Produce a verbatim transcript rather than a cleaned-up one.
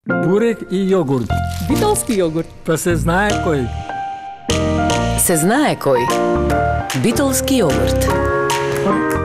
Burek i jogurt. Битолски йогурт. Pa se zna koji. Se zna je koji. Битолски йогурт.